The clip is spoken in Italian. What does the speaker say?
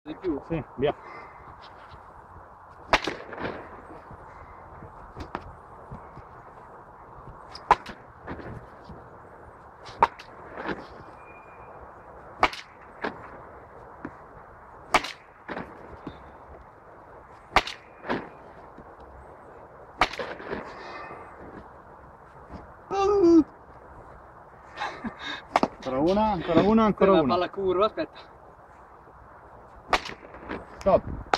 Di più? Sì, via. Ancora una, ancora una, ancora la una. palla curva, aspetta. Stop.